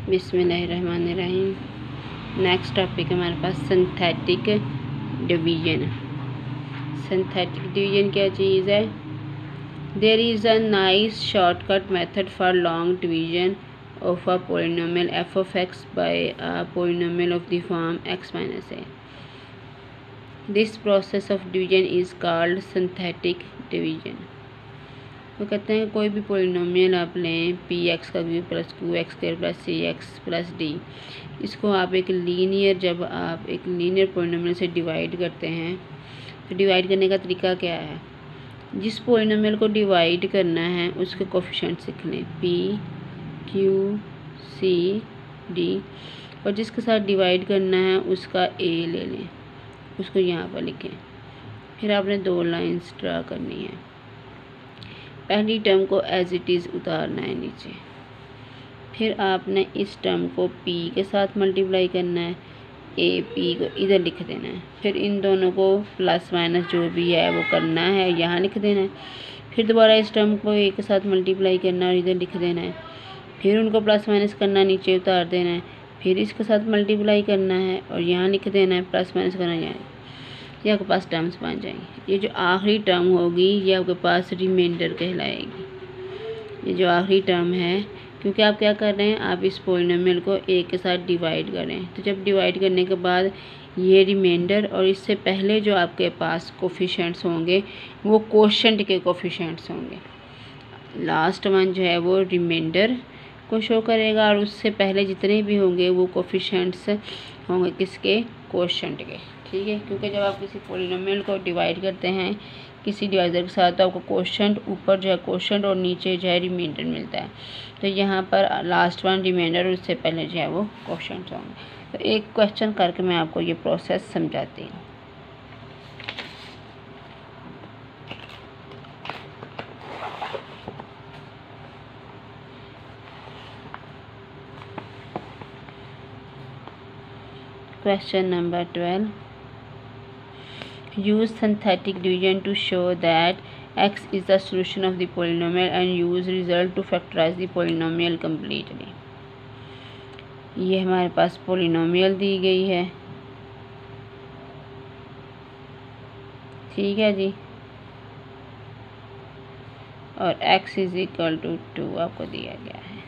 बिस्मिल्लाहिर्रहमानिर्रहीम। Next topic हमारे पास सिंथेटिक डिवीजन। सिंथेटिक डिवीजन क्या चीज़ है? There is a nice shortcut method for long division of a polynomial F of X by a polynomial of the form X minus A. This process of division is called synthetic division. वो कहते हैं कोई भी polynomial आप लें, P X का cube plus Q X square plus C X plus D, इसको आप जब आप एक लीनियर पोलिनोमियल से डिवाइड करते हैं तो डिवाइड करने का तरीका क्या है? जिस पोलिनोमियल को डिवाइड करना है उसके कोफिशिएंट्स लिख लें, पी क्यू सी डी, और जिसके साथ डिवाइड करना है उसका ए ले लें, उसको यहाँ पर लिखें। फिर आपने दो लाइंस ड्रा करनी है। पहली टर्म को एज इट इज़ उतारना है नीचे, फिर आपने इस टर्म को p के साथ मल्टीप्लाई करना है, ए पी को इधर लिख देना है, फिर इन दोनों को प्लस माइनस जो भी है वो करना है, यहाँ लिख देना है, फिर दोबारा इस टर्म को a के साथ मल्टीप्लाई करना है और इधर लिख देना है, फिर उनको प्लस माइनस करना, नीचे उतार देना है, फिर इसके साथ मल्टीप्लाई करना है और यहाँ लिख देना है, प्लस माइनस करना है, यहाँ ये आपके पास टर्म्स बन जाएंगी। ये जो आखिरी टर्म होगी ये आपके पास रिमाइंडर कहलाएगी। ये जो आखिरी टर्म है, क्योंकि आप क्या कर रहे हैं, आप इस पोलिनोमियल को ए के साथ डिवाइड कर रहे हैं, तो जब डिवाइड करने के बाद ये रिमाइंडर और इससे पहले जो आपके पास कोफिशिएंट्स होंगे वो कोशेंट के कोफिशिएंट्स होंगे। लास्ट वन जो है वो रिमाइंडर को शो करेगा और उससे पहले जितने भी होंगे वो कोफिशिएंट्स होंगे किसके? कोशेंट के। ठीक है, क्योंकि जब आप किसी पोलिनोमियल को डिवाइड करते हैं किसी डिवाइजर के साथ तो आपको कोशेंट ऊपर जो है कोशेंट और नीचे जो है रिमाइंडर मिलता है। तो यहाँ पर लास्ट वन रिमाइंडर और उससे पहले जो है वो कोशेंट होंगे। तो एक क्वेश्चन करके मैं आपको ये प्रोसेस समझाती हूँ। Question number 12। Use synthetic division to show that x is the solution of the polynomial and use result to factorize the polynomial completely। ये हमारे पास पोलिनोमियल दी गई है, ठीक है जी, और x इज इक्वल टू 2 आपको दिया गया है।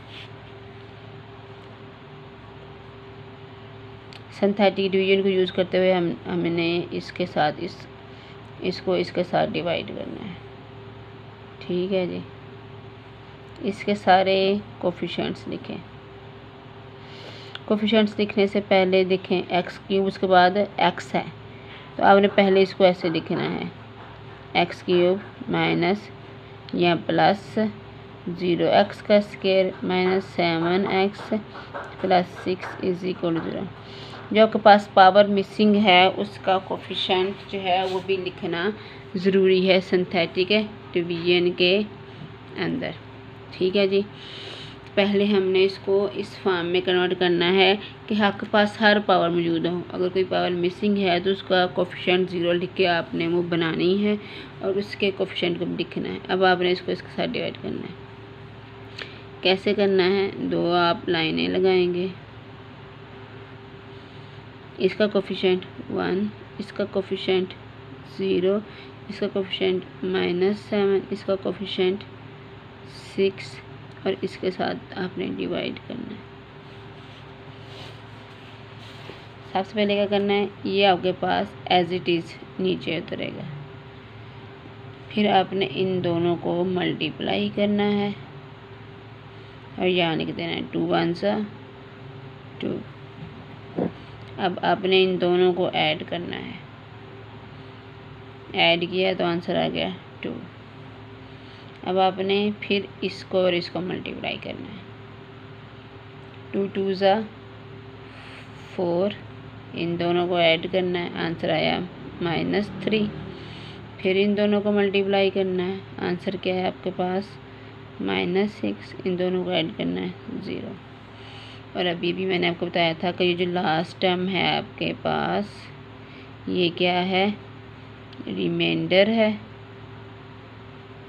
सिंथेटिक डिवीजन को यूज़ करते हुए हमने इसके साथ इसको इसके साथ डिवाइड करना है, ठीक है जी। इसके सारे कोफिशिएंट्स लिखें। कोफिशिएंट्स लिखने से पहले देखें एक्स क्यूब, उसके बाद एक्स है तो आपने पहले इसको ऐसे लिखना है, एक्स क्यूब माइनस या प्लस 0x का square minus 7x plus 6 is equal to 0। जो आपके पास पावर मिसिंग है उसका कोफिशिएंट जो है वो भी लिखना ज़रूरी है सिंथेटिक डिवीजन के अंदर, ठीक है जी। पहले हमने इसको इस फॉर्म में कन्वर्ट करना है कि आपके पास हर पावर मौजूद हो। अगर कोई पावर मिसिंग है तो उसका कोफिशिएंट 0 लिख के आपने वो बनानी है और उसके कोफिशिएंट को भी लिखना है। अब आपने इसको इसके साथ डिवाइड करना है। कैसे करना है? दो आप लाइनें लगाएंगे, इसका कोफिशिएंट 1, इसका कोफिशिएंट 0, इसका कोफिशिएंट -7, इसका कोफिशिएंट 6 और इसके साथ आपने डिवाइड करना है। सबसे पहले क्या करना है, ये आपके पास एज इट इज़ नीचे उतरेगा, फिर आपने इन दोनों को मल्टीप्लाई करना है और यहाँ लिख देना है 2 1 2। अब आपने इन दोनों को ऐड करना है, ऐड किया तो आंसर आ गया 2। अब आपने फिर इसको और इसको मल्टीप्लाई करना है, 2 2 4, इन दोनों को ऐड करना है, आंसर आया -3। फिर इन दोनों को मल्टीप्लाई करना है, आंसर क्या है आपके पास -6, इन दोनों को ऐड करना है 0। और अभी भी मैंने आपको बताया था कि ये जो लास्ट टर्म है आपके पास ये क्या है? रिमाइंडर है,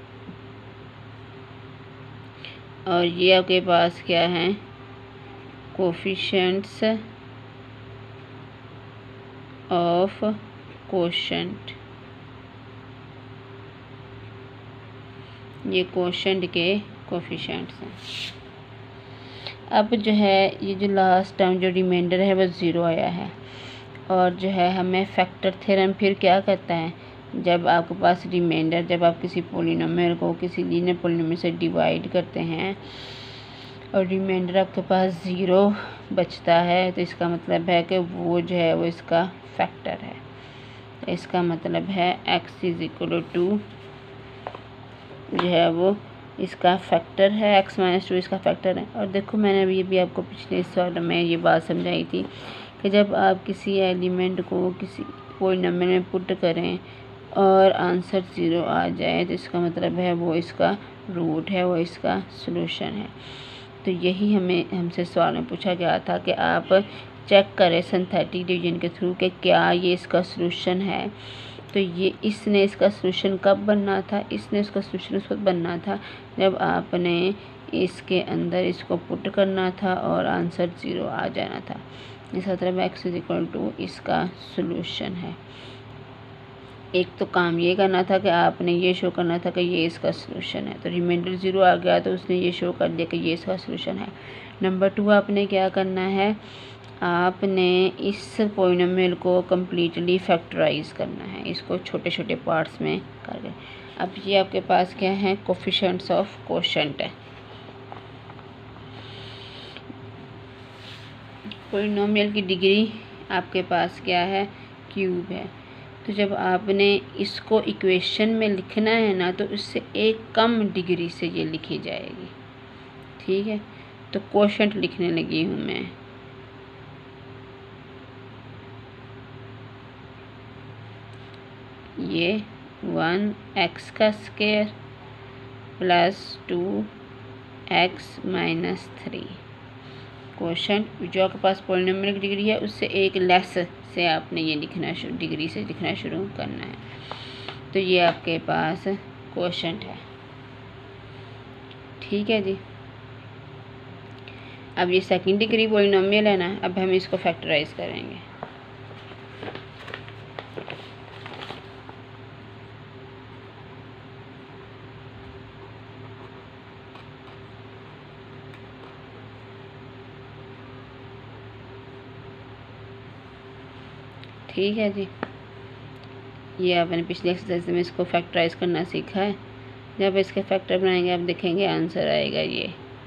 और ये आपके पास क्या है? कोफिशिएंट्स ऑफ कोशेंट, ये कोशेंट के कोफिशिएंट्स हैं। अब जो है ये जो लास्ट टर्म जो रिमाइंडर है वो ज़ीरो आया है, और जो है हमें फैक्टर थ्योरम फिर क्या कहता है, जब आपके पास रिमाइंडर, जब आप किसी पोलिनोमियल को किसी लीनियर पोलिनोमियल से डिवाइड करते हैं और रिमाइंडर आपके पास ज़ीरो बचता है, तो इसका मतलब है कि वो जो है वो इसका फैक्टर है। इसका मतलब है x इज इक्वल टू जो है वो इसका फैक्टर है, x माइनस 2 इसका फैक्टर है। और देखो मैंने अभी भी आपको पिछले सवाल में ये बात समझाई थी कि जब आप किसी एलिमेंट को किसी पोलिनोमियल में पुट करें और आंसर ज़ीरो आ जाए, तो इसका मतलब है वो इसका रूट है, वो इसका सॉल्यूशन है। तो यही हमसे सवाल में पूछा गया था कि आप चेक करें सिंथेटिक डिवीजन के थ्रू कि क्या ये इसका सॉल्यूशन है। तो ये इसने इसका सॉल्यूशन कब बनना था, इसने इसका सॉल्यूशन उस वक्त बनना था जब आपने इसके अंदर इसको पुट करना था और आंसर ज़ीरो आ जाना था। इसका मतलब x इज इक्वल टू इसका सॉल्यूशन है। एक तो काम ये करना था कि आपने ये शो करना था कि ये इसका सॉल्यूशन है, तो रिमाइंडर ज़ीरो आ गया तो उसने ये शो कर दिया कि ये इसका सॉल्यूशन है। नंबर 2 आपने क्या करना है, आपने इस पोलिनोमियल को कम्प्लीटली फैक्टराइज करना है, इसको छोटे छोटे पार्ट्स में करके। अब ये आपके पास क्या है, कोफिशिएंट्स ऑफ कोशेंट है। पोलिनोमियल की डिग्री आपके पास क्या है, क्यूब है। तो जब आपने इसको इक्वेशन में लिखना है ना, तो इससे एक कम डिग्री से ये लिखी जाएगी, ठीक है। तो कोशेंट लिखने लगी हूँ मैं, ये 1x का square plus 2x minus 3 quotient. जो आपके पास पोलिनोमियल की डिग्री है उससे एक लेस से आपने ये लिखना डिग्री से लिखना शुरू करना है। तो ये आपके पास कोशेंट है, ठीक है जी। अब ये सेकंड डिग्री पोलिनोमियल है ना, अब हम इसको फैक्टराइज करेंगे। ठीक है जी, ये आपने पिछले एक्सरसाइज में इसको फैक्टराइज करना सीखा है। जब इसके फैक्टर बनाएंगे आप देखेंगे आंसर आएगा ये।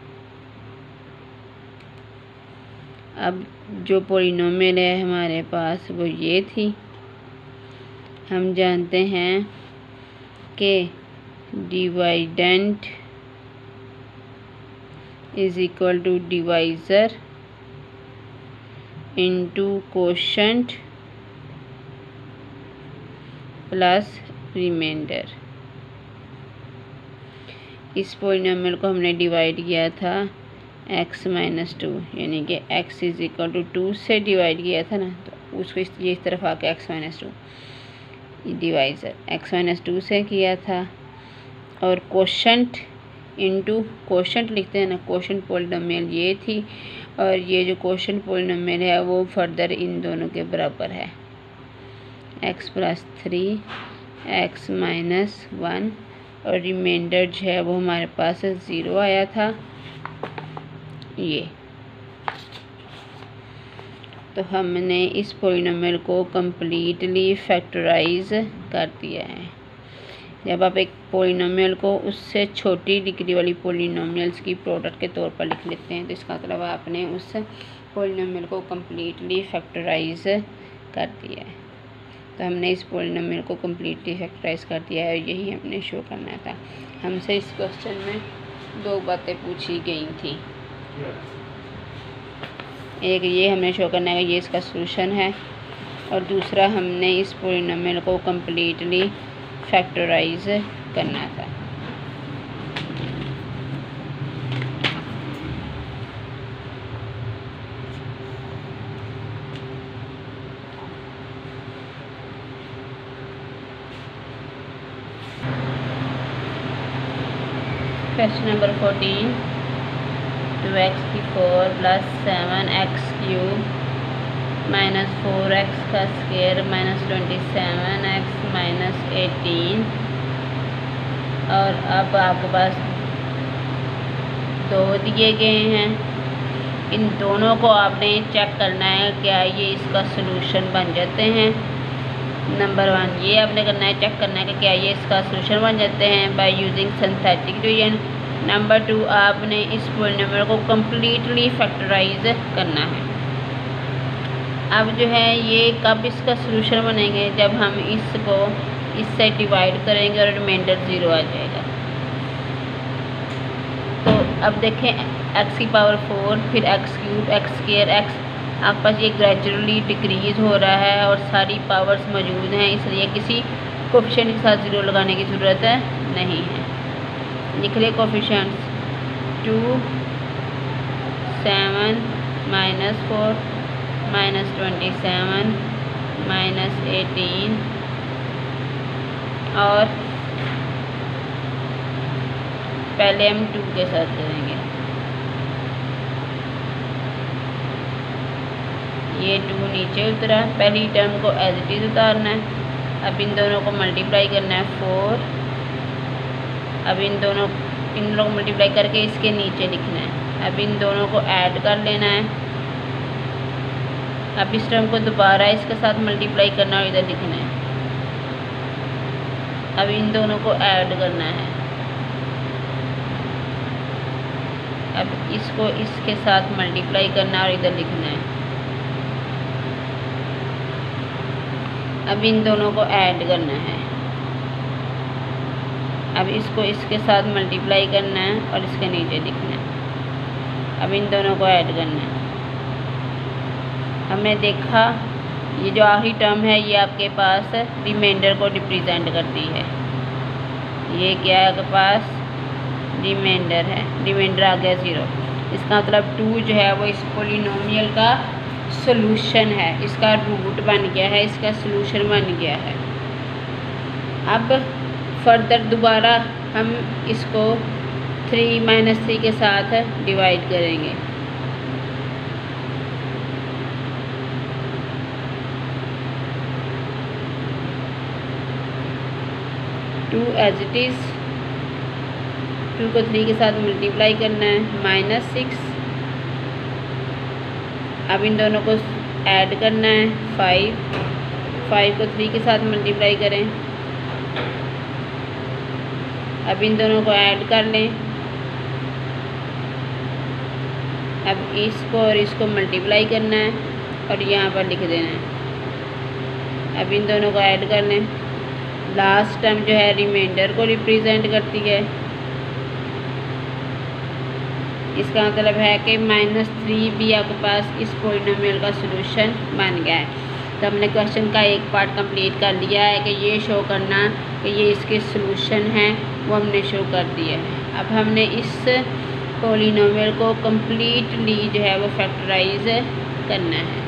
अब जो पोलिनोमियल है हमारे पास वो ये थी। हम जानते हैं कि dividend is equal to divisor into quotient plus remainder. इस पोलिनोमियल को हमने डिवाइड किया था x माइनस 2, यानी कि x इज इक्वल टू 2 से डिवाइड किया था ना, तो उसको इस तरफ आके x minus 2 divisor x minus 2 से किया था। और कोशेंट इनटू कोशेंट लिखते हैं ना, कोशेंट पोलिनोमियल ये थी, और ये जो कोशेंट पोलिनोमियल है वो फर्दर इन दोनों के बराबर है, x प्लस 3 x माइनस 1, और रिमाइंडर जो है वो हमारे पास 0 आया था ये। तो हमने इस पोलिनोमियल को कम्प्लीटली फैक्टराइज कर दिया है। जब आप एक पोलिनोमियल को उससे छोटी डिग्री वाली पोलिनोमियल्स की प्रोडक्ट के तौर पर लिख लेते हैं, तो इसका मतलब आपने उस पोलिनोमियल को कम्प्लीटली फैक्टराइज कर दिया है। तो हमने इस पोलिनोमियल को कम्प्लीटली फैक्टराइज कर दिया है, और यही हमने शो करना था। हमसे इस क्वेश्चन में दो बातें पूछी गई थी, एक ये हमने शो करना है ये इसका सॉल्यूशन है, और दूसरा हमने इस पोलिनोमियल को कम्प्लीटली फैक्टराइज करना था। Question number 14, two 2x4 plus 7x³ minus 4x² minus 27x minus 18। और अब आपके पास 2 दिए गए हैं, इन दोनों को आपने चेक करना है क्या ये इसका सलूशन बन जाते हैं। नंबर 1 ये आपने करना है, चेक करना है कि क्या ये इसका सलूशन बन जाते हैं by using synthetic division. Number 2 आपने इस पॉलिनोमियल को कम्प्लीटली फैक्टराइज करना है। अब जो है ये कब इसका सलूशन बनेंगे, जब हम इसको इससे डिवाइड करेंगे और रिमाइंडर 0 आ जाएगा। तो अब देखें x⁴ फिर x³ x² x, आपके पास ये ग्रेजुअली डिक्रीज हो रहा है और सारी पावर्स मौजूद हैं, इसलिए किसी कोफिशिएंट के साथ 0 लगाने की ज़रूरत नहीं है। लिख ले कोफिशिएंट्स 2 7 माइनस 4 माइनस 27 माइनस 18 और पहले हम 2 के साथ करेंगे। ये 2 नीचे उतरा, पहली टर्म को एज इट इज़ उतारना है। अब इन दोनों को मल्टीप्लाई करना है 4। अब इन दोनों को मल्टीप्लाई करके इसके नीचे लिखना है। अब इन दोनों को ऐड कर लेना है। अब इस टर्म को दोबारा इसके साथ मल्टीप्लाई करना और इधर लिखना है। अब इन दोनों को ऐड करना है। अब इसको इसके साथ मल्टीप्लाई करना और इधर लिखना है। अब इन दोनों को ऐड करना है। अब इसको इसके साथ मल्टीप्लाई करना है और इसके नीचे लिखना है। अब इन दोनों को ऐड करना है। हमने देखा ये जो आखिरी टर्म है ये आपके पास रिमाइंडर को रिप्रेजेंट करती है। ये क्या है आपके पास रिमाइंडर है, रिमाइंडर आ गया 0। इसका मतलब 2 जो है वो इस पॉलिनोमियल का सॉल्यूशन है, इसका रूट बन गया है, इसका सॉल्यूशन बन गया है। अब फर्दर दोबारा हम इसको 3 - 3 के साथ डिवाइड करेंगे। टू एज इट इज़ 2 को 3 के साथ मल्टीप्लाई करना है -6। अब इन दोनों को ऐड करना है 5 को 3 के साथ मल्टीप्लाई करें। अब इन दोनों को ऐड कर लें। अब इसको और इसको मल्टीप्लाई करना है और यहाँ पर लिख देना है। अब इन दोनों को ऐड कर लें। लास्ट टर्म जो है रिमाइंडर को रिप्रेजेंट करती है। इसका मतलब है कि -3 भी आपके पास इस पॉलिनोमियल का सॉल्यूशन बन गया है। तो हमने क्वेश्चन का एक पार्ट कंप्लीट कर लिया है कि ये शो करना कि ये इसके सॉल्यूशन हैं, वो हमने शो कर दिया है। अब हमने इस पॉलिनोमियल को कम्प्लीटली जो है वो फैक्टराइज करना है।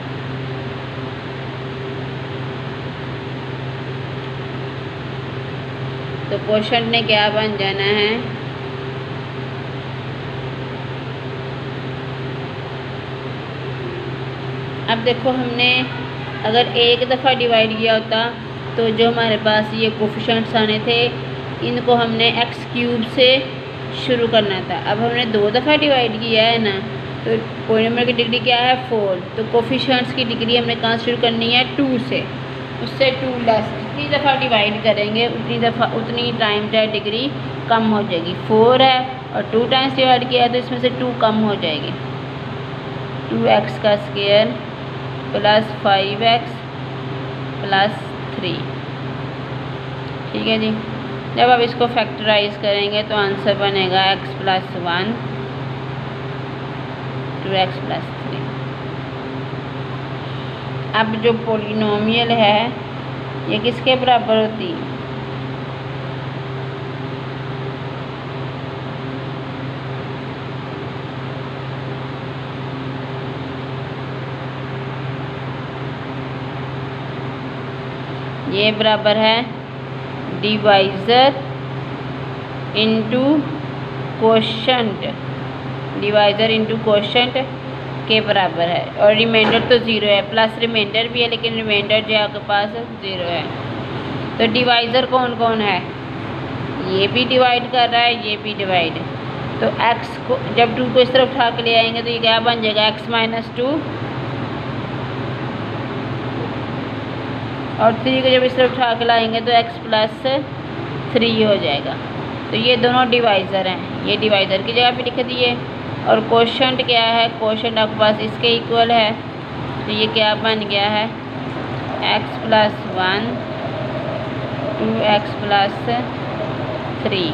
तो क्वेश्चन ने क्या बन जाना है, अब देखो हमने अगर एक दफ़ा डिवाइड किया होता तो जो हमारे पास ये कोफिशिएंट्स आने थे इनको हमने x³ से शुरू करना था। अब हमने 2 दफ़ा डिवाइड किया है ना, तो पॉलिनोमियल की डिग्री क्या है 4। तो कोफिशिएंट्स की डिग्री हमने कहाँ शुरू करनी है 2 से, उससे 2 लेस। जितनी दफ़ा डिवाइड करेंगे उतनी टाइम जो है डिग्री कम हो जाएगी। 4 है और 2 टाइम्स डिवाइड किया है तो इसमें से 2 कम हो जाएगी। 2x² plus 5x plus 3। ठीक है जी। जब आप इसको फैक्टराइज करेंगे तो आंसर बनेगा x + 1 2x + 3। अब जो पॉलिनोमियल है ये किसके बराबर होती है, ये बराबर है divisor into quotient divisor into quotient के बराबर है, और रिमाइंडर तो ज़ीरो है, प्लस रिमाइंडर भी है लेकिन रिमाइंडर जो है आपके पास ज़ीरो है। तो डिवाइज़र कौन कौन है, ये भी डिवाइड कर रहा है, ये भी डिवाइड। तो x को जब 2 को इस तरफ उठा के ले आएंगे तो ये क्या बन जाएगा, x माइनस 2, और 3 को जब इस तरफ उठा के लाएंगे तो x प्लस 3 हो जाएगा। तो ये दोनों डिवाइज़र हैं, ये डिवाइज़र की जगह पे लिख दिए। और कोशेंट क्या है, कोशेंट आपके पास इसके इक्वल है, तो ये क्या बन गया है, x प्लस 1 2x प्लस 3।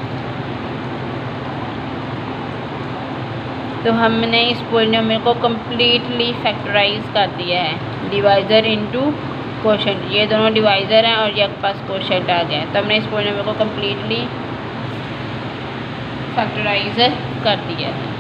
तो हमने इस पॉलिनोमियल को कम्प्लीटली फैक्टराइज कर दिया है, डिवाइज़र इनटू कोशेंट, ये दोनों डिवाइज़र हैं और ये आपके पास कोशेंट आ गया है। तो हमने इस पॉलिनोमियल को कम्प्लीटली फैक्टराइज कर दिया है।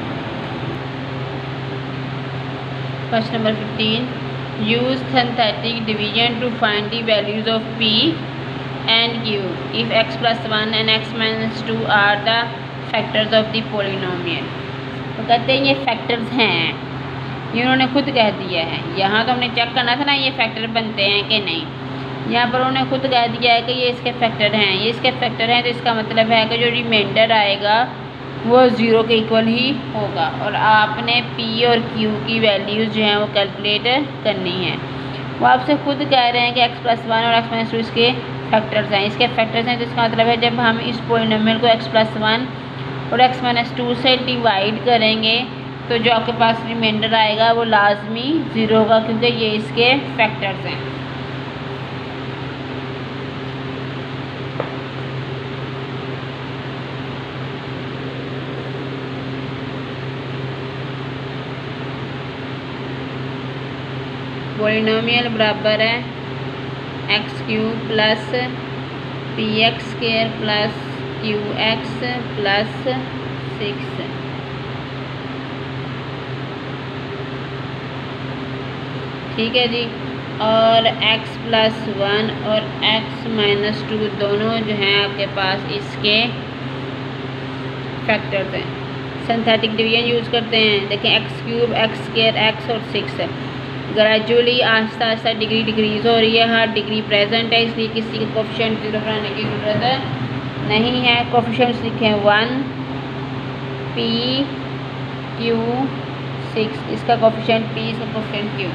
Question number 15, use synthetic division to find the values of p and q if x plus 1 and x minus 2 are the factors of the polynomial। तो कहते हैं ये फैक्टर्स हैं, ये उन्होंने खुद कह दिया है। यहाँ तो हमने चेक करना था ना ये फैक्टर बनते हैं कि नहीं, यहाँ पर उन्होंने खुद कह दिया है कि ये इसके फैक्टर हैं, ये इसके फैक्टर हैं। तो इसका मतलब है कि जो रिमाइंडर आएगा वो ज़ीरो के इक्वल ही होगा, और आपने p और q की वैल्यूज़ जो हैं वो कैलकुलेट करनी है। वो आपसे खुद कह रहे हैं कि x प्लस 1 और x माइनस 2 इसके फैक्टर्स हैं, इसके फैक्टर्स हैं। तो इसका मतलब है जब हम इस पॉलिनोमियल को x प्लस 1 और x माइनस 2 से डिवाइड करेंगे तो जो आपके पास रिमाइंडर आएगा वो लाजमी ज़ीरो होगा, क्योंकि ये इसके फैक्टर्स हैं। पॉलिनोमियल बराबर है X cube plus P X square plus Q X plus 6। ठीक है जी। और x प्लस 1 और x माइनस 2 दोनों जो हैं आपके पास इसके फैक्टर्स हैं। सिंथेटिक डिवीजन यूज़ करते हैं। देखें X cube X square X और 6 gradually Aahista Aahista degree decrease हो रही है, हर डिग्री प्रेजेंट है, इसलिए किसी के कोफिशिएंट ज़ीरो बनाने की ज़रूरत नहीं है। कोफिशिएंट्स लिखें 1 p q 6, इसका कोफिशिएंट p, इसका coefficient q।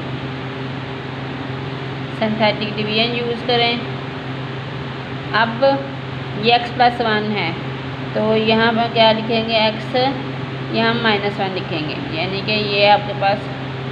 Synthetic division use करें। अब ये x प्लस 1 है तो यहाँ पर क्या लिखेंगे, x यहाँ माइनस 1 लिखेंगे, यानी कि ये आपके पास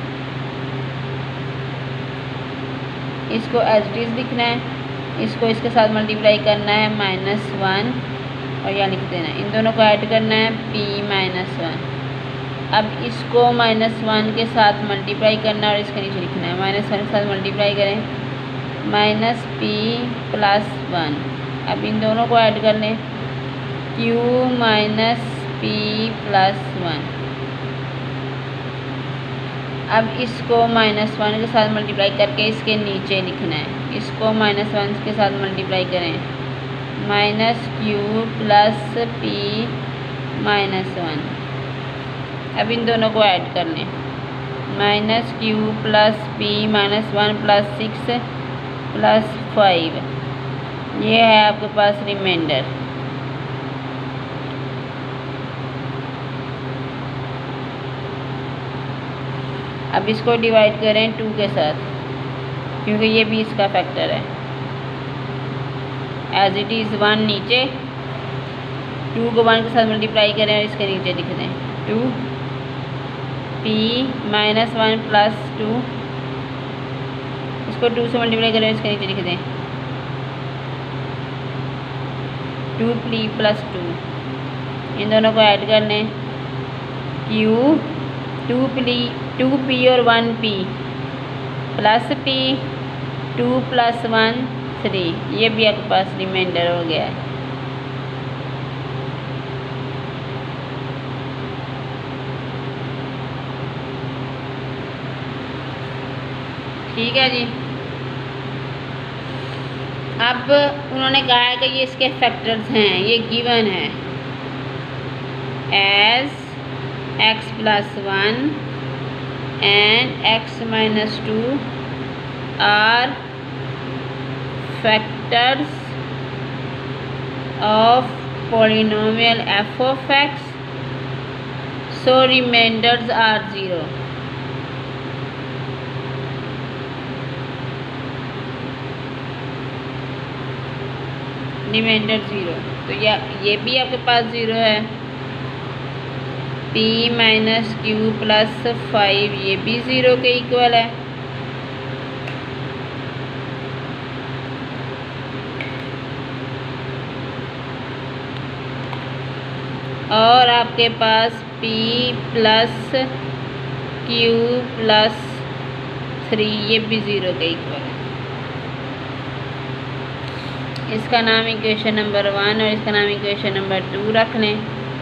इसको एज इट इज़ लिखना है, इसको इसके साथ मल्टीप्लाई करना है -1 और यहाँ लिख देना है। इन दोनों को ऐड करना है p माइनस 1। अब इसको -1 के साथ मल्टीप्लाई करना है और इसके नीचे लिखना है -1 के साथ मल्टीप्लाई करें -p प्लस 1। अब इन दोनों को ऐड कर लें q माइनस p प्लस 1। अब इसको -1 के साथ मल्टीप्लाई करके इसके नीचे लिखना है, इसको -1 के साथ मल्टीप्लाई करें -q प्लस p माइनस 1। अब इन दोनों को ऐड कर लें -q plus p minus 1 plus 6 plus 5। ये है आपके पास रिमाइंडर। अब इसको डिवाइड करें 2 के साथ, क्योंकि ये भी इसका फैक्टर है। एज इट इज़ 1 नीचे, 2 को 1 के साथ मल्टीप्लाई करें और इसके नीचे लिख दें 2 p माइनस 1 प्लस 2। इसको 2 से मल्टीप्लाई करें, इसके नीचे लिख दें 2p प्लस 2। इन दोनों को ऐड कर लें q 2p और 1p प्लस p 2 प्लस 1 3। ये भी आपके पास रिमाइंडर हो गया है। ठीक है जी। अब उन्होंने कहा है कि ये इसके फैक्टर्स हैं, ये गिवन है। As x plus 1 and x minus 2 are factors of polynomial f of x, so remainders are 0. Remainder 0, तो ये भी आपके पास 0 है। p माइनस क्यू प्लस 5 ये भी 0 के इक्वल है। और आपके पास p प्लस क्यू प्लस 3 ये भी 0 के इक्वल है। इसका नाम इक्वेशन नंबर 1 और इसका नाम इक्वेशन नंबर 2 रख लें,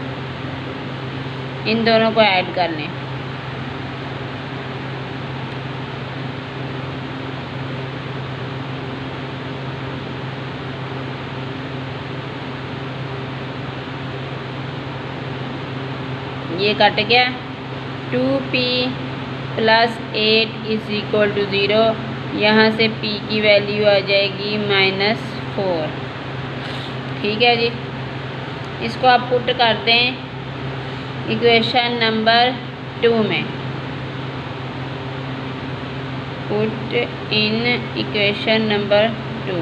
इन दोनों को ऐड कर लें। ये कट गया। 2p plus 8 is equal to 0। यहाँ से p की वैल्यू आ जाएगी -4। ठीक है जी, इसको आप पुट कर दें इक्वेशन नंबर 2 में। Put in equation number 2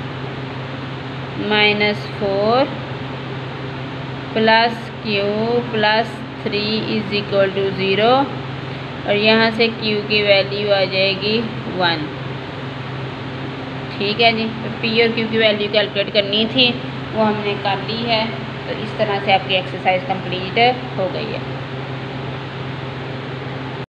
-4 plus Q plus 3 is equal to 0 और यहाँ से q की वैल्यू आ जाएगी 1। ठीक है जी, तो p और q की वैल्यू कैलकुलेट करनी थी, वो हमने कर ली है। तो इस तरह से आपकी एक्सरसाइज कंप्लीट हो गई है।